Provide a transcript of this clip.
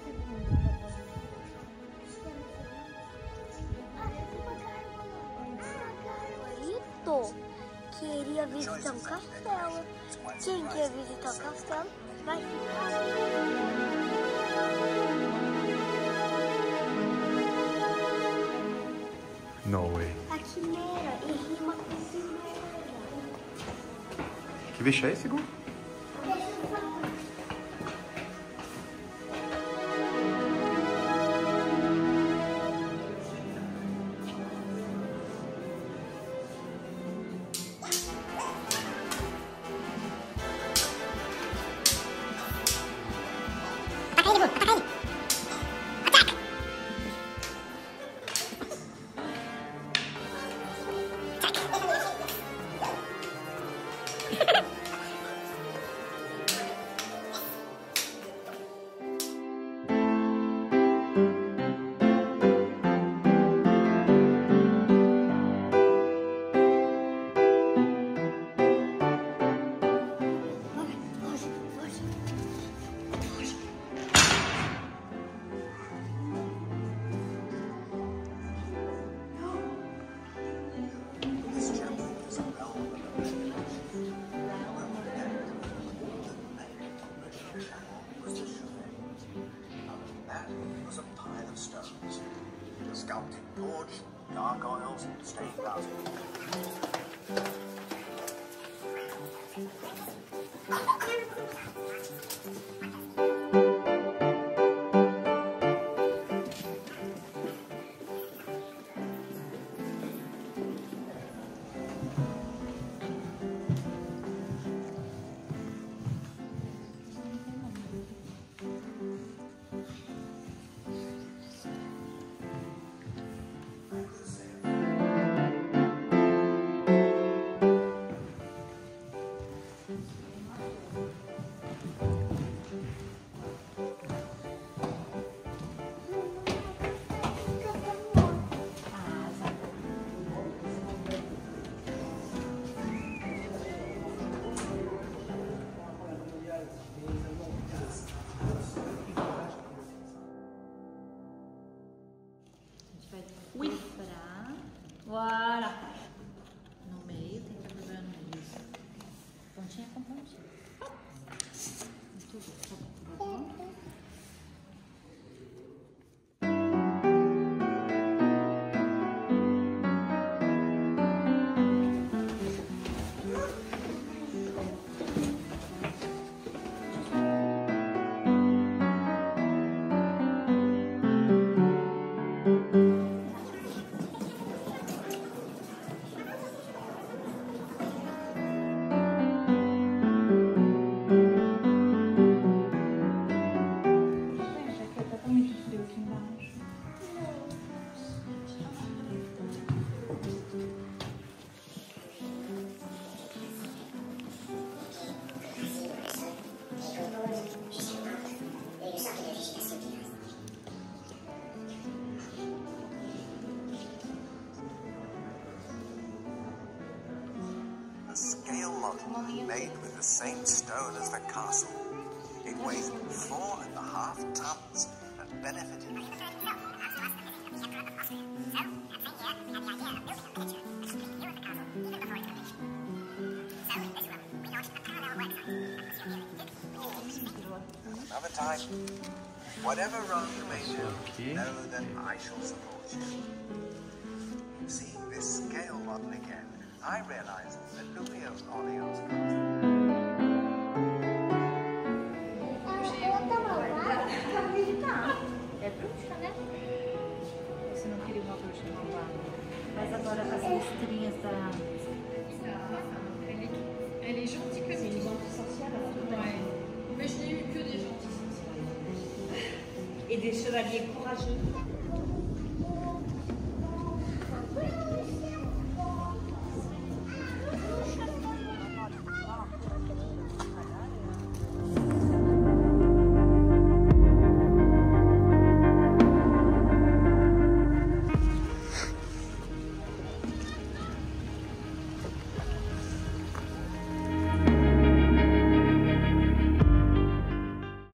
Queria visitar um castelo. Quem quer visitar o castelo vai ficar. No way. A quimera e rima com quimera. Que bicho é esse, Gu? Sculpted gorge, gargoyles, stained glass. Voilà. No meio, tem que dobrar no meio. Pontinha com pontinha. Muito bom. A scale model made with the same stone as the castle. It weighs 4.5 tons and benefited. Another time, whatever wrong you may do, know that I shall support you. Seeing this scale model again, I realized that Louis of Orléans É bruxa, né? Você não queria uma bruxa malvada. Mas agora as listrinhas da... Elle est gentille comme C'est une gentille sorcière, ouais. Mais je n'ai eu que des gentils sorcières. Et des chevaliers courageux.